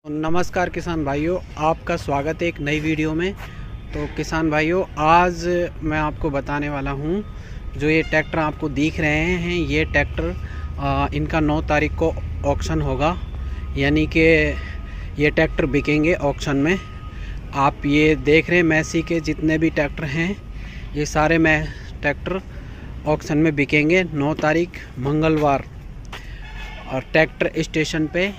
नमस्कार किसान भाइयों, आपका स्वागत है एक नई वीडियो में। तो किसान भाइयों, आज मैं आपको बताने वाला हूं, जो ये ट्रैक्टर आपको दिख रहे हैं, ये ट्रैक्टर इनका 9 तारीख को ऑक्शन होगा, यानी कि ये ट्रैक्टर बिकेंगे ऑक्शन में। आप ये देख रहे हैं मैसी के जितने भी ट्रैक्टर हैं, ये सारे ट्रैक्टर ऑक्शन में बिकेंगे 9 तारीख मंगलवार। और ट्रैक्टर स्टेशन पे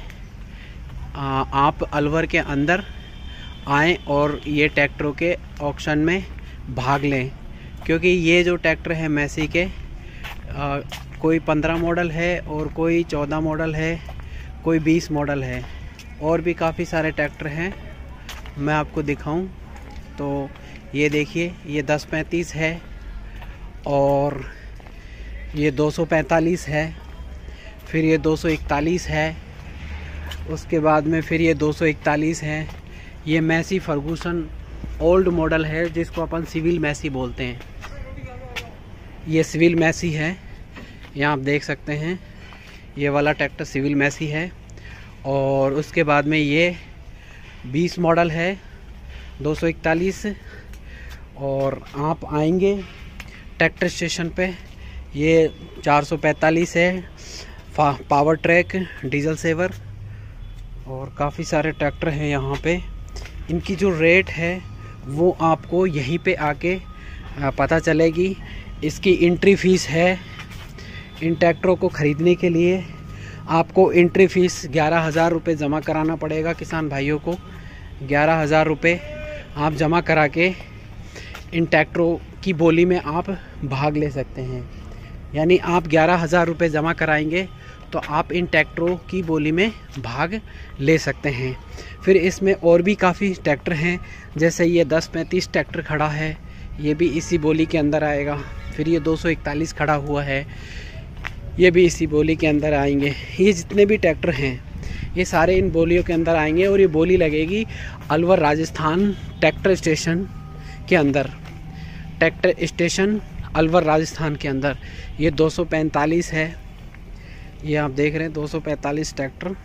आप अलवर के अंदर आएँ और ये ट्रैक्टरों के ऑक्शन में भाग लें, क्योंकि ये जो ट्रैक्टर है मैसी के कोई 15 मॉडल है और कोई 14 मॉडल है, कोई 20 मॉडल है, और भी काफ़ी सारे ट्रैक्टर हैं। मैं आपको दिखाऊं तो ये देखिए, ये 1035 है और ये 245 है, फिर ये 241 है, उसके बाद में फिर ये 241 है। ये मैसी फर्गूसन ओल्ड मॉडल है, जिसको अपन सिविल मैसी बोलते हैं। ये सिविल मैसी है, यहाँ आप देख सकते हैं, ये वाला ट्रैक्टर सिविल मैसी है। और उसके बाद में ये 20 मॉडल है 241। और आप आएंगे ट्रैक्टर स्टेशन पे, ये 445 है, पावर ट्रैक डीजल सेवर, और काफ़ी सारे ट्रैक्टर हैं यहाँ पे। इनकी जो रेट है वो आपको यहीं पे आके पता चलेगी। इसकी एंट्री फ़ीस है, इन ट्रैक्टरों को ख़रीदने के लिए आपको एंट्री फ़ीस 11,000 रुपये जमा कराना पड़ेगा। किसान भाइयों को 11,000 रुपये आप जमा करा के इन ट्रैक्टरों की बोली में आप भाग ले सकते हैं। यानी आप 11,000 रुपये जमा कराएंगे तो आप इन ट्रैक्टरों की बोली में भाग ले सकते हैं। फिर इसमें और भी काफ़ी ट्रैक्टर हैं, जैसे ये 1035 ट्रैक्टर खड़ा है, ये भी इसी बोली के अंदर आएगा। फिर ये 241 खड़ा हुआ है, ये भी इसी बोली के अंदर आएंगे। ये जितने भी ट्रैक्टर हैं ये सारे इन बोलियों के अंदर आएंगे, और ये बोली लगेगी अलवर राजस्थान ट्रैक्टर स्टेशन के अंदर। ट्रैक्टर स्टेशन अलवर राजस्थान के अंदर ये 245 है, ये आप देख रहे हैं 245 ट्रैक्टर,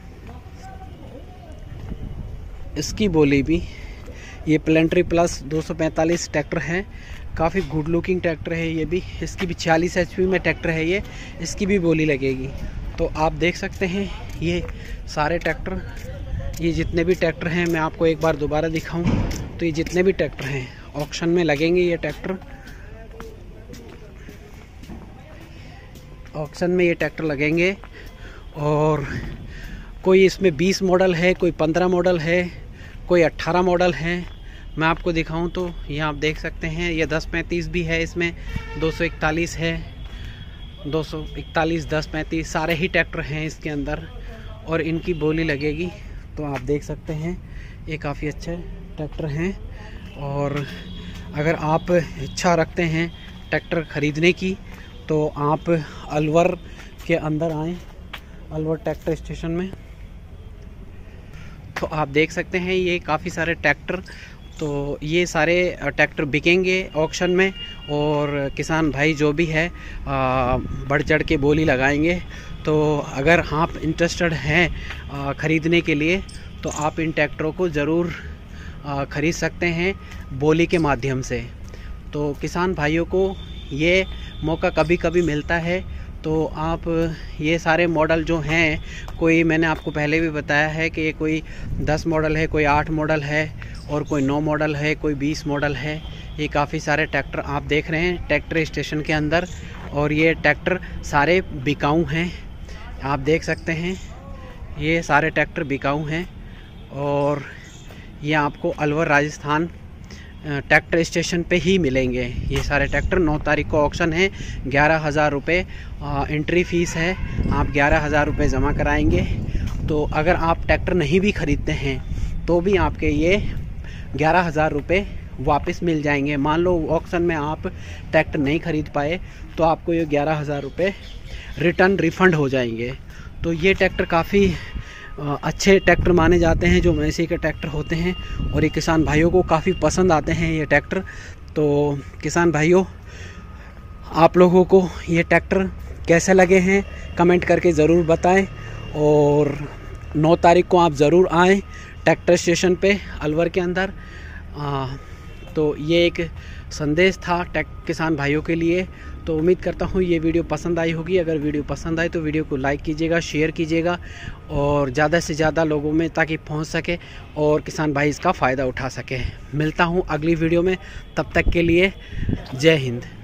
इसकी बोली भी। ये प्लेंट्री प्लस 245 ट्रैक्टर है, काफ़ी गुड लुकिंग ट्रैक्टर है ये भी। इसकी भी 46 HP में ट्रैक्टर है ये, इसकी भी बोली लगेगी। तो आप देख सकते हैं ये सारे ट्रैक्टर, ये जितने भी ट्रैक्टर हैं, मैं आपको एक बार दोबारा दिखाऊं तो ये जितने भी ट्रैक्टर हैं ऑक्शन में लगेंगे। ये ट्रैक्टर ऑक्शन में ये ट्रैक्टर लगेंगे, और कोई इसमें 20 मॉडल है, कोई 15 मॉडल है, कोई 18 मॉडल है। मैं आपको दिखाऊं तो यहाँ आप देख सकते हैं, ये 1035 भी है, इसमें 241 है, 241 1035 सारे ही ट्रैक्टर हैं इसके अंदर, और इनकी बोली लगेगी। तो आप देख सकते हैं ये काफ़ी अच्छे ट्रैक्टर हैं। और अगर आप इच्छा रखते हैं ट्रैक्टर ख़रीदने की तो आप अलवर के अंदर आएँ, अलवर ट्रैक्टर स्टेशन में। तो आप देख सकते हैं ये काफ़ी सारे ट्रैक्टर, तो ये सारे ट्रैक्टर बिकेंगे ऑक्शन में। और किसान भाई जो भी है बढ़ चढ़ के बोली लगाएंगे। तो अगर आप इंटरेस्टेड हैं ख़रीदने के लिए, तो आप इन ट्रैक्टरों को ज़रूर ख़रीद सकते हैं बोली के माध्यम से। तो किसान भाइयों को ये मौका कभी कभी मिलता है, तो आप ये सारे मॉडल जो हैं, कोई मैंने आपको पहले भी बताया है कि कोई 10 मॉडल है, कोई 8 मॉडल है, और कोई 9 मॉडल है, कोई 20 मॉडल है। ये काफ़ी सारे ट्रैक्टर आप देख रहे हैं ट्रैक्टर स्टेशन के अंदर, और ये ट्रैक्टर सारे बिकाऊ हैं। आप देख सकते हैं ये सारे ट्रैक्टर बिकाऊ हैं, और ये आपको अलवर राजस्थान ट्रैक्टर स्टेशन पे ही मिलेंगे। ये सारे ट्रैक्टर 9 तारीख को ऑक्शन है। 11,000 रुपये एंट्री फ़ीस है, आप 11,000 रुपये जमा कराएंगे। तो अगर आप ट्रैक्टर नहीं भी ख़रीदते हैं तो भी आपके ये 11,000 रुपये वापस मिल जाएंगे। मान लो ऑक्शन में आप ट्रैक्टर नहीं ख़रीद पाए तो आपको ये 11,000 रुपये रिटर्न रिफ़ंड हो जाएंगे। तो ये ट्रैक्टर काफ़ी अच्छे ट्रैक्टर माने जाते हैं, जो मैसी के ट्रैक्टर होते हैं, और ये किसान भाइयों को काफ़ी पसंद आते हैं ये ट्रैक्टर। तो किसान भाइयों, आप लोगों को ये ट्रैक्टर कैसे लगे हैं कमेंट करके ज़रूर बताएं, और 9 तारीख को आप ज़रूर आएँ ट्रैक्टर स्टेशन पे अलवर के अंदर। तो ये एक संदेश था किसान भाइयों के लिए। तो उम्मीद करता हूँ ये वीडियो पसंद आई होगी। अगर वीडियो पसंद आए तो वीडियो को लाइक कीजिएगा, शेयर कीजिएगा और ज़्यादा से ज़्यादा लोगों में ताकि पहुँच सके और किसान भाई इसका फ़ायदा उठा सके। मिलता हूँ अगली वीडियो में, तब तक के लिए जय हिंद।